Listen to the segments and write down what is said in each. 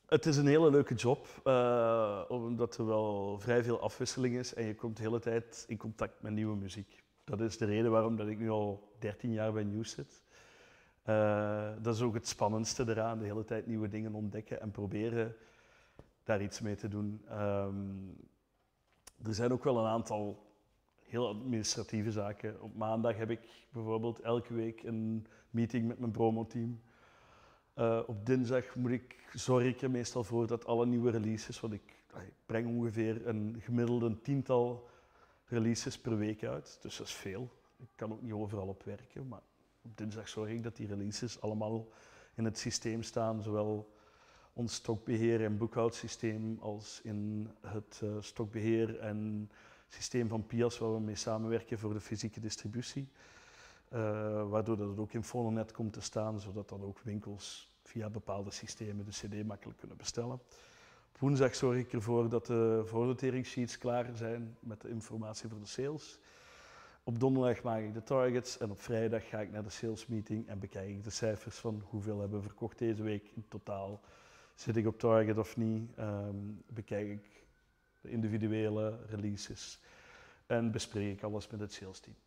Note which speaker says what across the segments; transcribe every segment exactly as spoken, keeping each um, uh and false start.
Speaker 1: Het is een hele leuke job, uh, omdat er wel vrij veel afwisseling is en je komt de hele tijd in contact met nieuwe muziek. Dat is de reden waarom dat ik nu al dertien jaar bij Nieuws zit. Uh, dat is ook het spannendste eraan, de hele tijd nieuwe dingen ontdekken en proberen daar iets mee te doen. Um, er zijn ook wel een aantal heel administratieve zaken. Op maandag heb ik bijvoorbeeld elke week een meeting met mijn promoteam. Uh, op dinsdag moet ik, zorg ik er meestal voor dat alle nieuwe releases, want ik, ik breng ongeveer een gemiddelde tiental releases per week uit, dus dat is veel. Ik kan ook niet overal op werken, maar op dinsdag zorg ik dat die releases allemaal in het systeem staan, zowel ons stokbeheer en boekhoudsysteem als in het uh, stokbeheer en systeem van P I A S waar we mee samenwerken voor de fysieke distributie. Uh, waardoor dat het ook in Phononet komt te staan, zodat dan ook winkels via bepaalde systemen de cd makkelijk kunnen bestellen. Op woensdag zorg ik ervoor dat de voornoteringssheets klaar zijn met de informatie voor de sales. Op donderdag maak ik de targets en op vrijdag ga ik naar de sales meeting en bekijk ik de cijfers van hoeveel hebben we verkocht deze week in totaal. Zit ik op target of niet? Um, bekijk ik de individuele releases en bespreek ik alles met het sales team.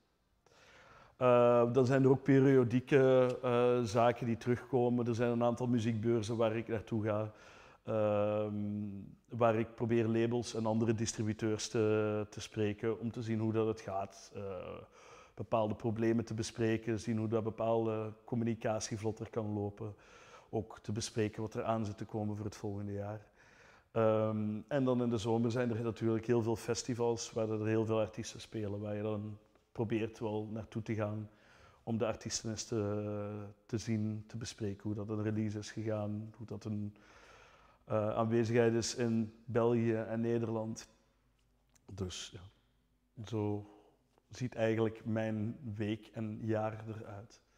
Speaker 1: Uh, dan zijn er ook periodieke uh, zaken die terugkomen. Er zijn een aantal muziekbeurzen waar ik naartoe ga, uh, waar ik probeer labels en andere distributeurs te, te spreken om te zien hoe dat het gaat. Uh, bepaalde problemen te bespreken, zien hoe dat bepaalde communicatie vlotter kan lopen. Ook te bespreken wat er aan zit te komen voor het volgende jaar. Um, en dan in de zomer zijn er natuurlijk heel veel festivals waar er heel veel artiesten spelen, waar je dan probeert wel naartoe te gaan om de artiesten eens te, te zien, te bespreken hoe dat een release is gegaan, hoe dat een uh, aanwezigheid is in België en Nederland. Dus ja, zo ziet eigenlijk mijn week en jaar eruit.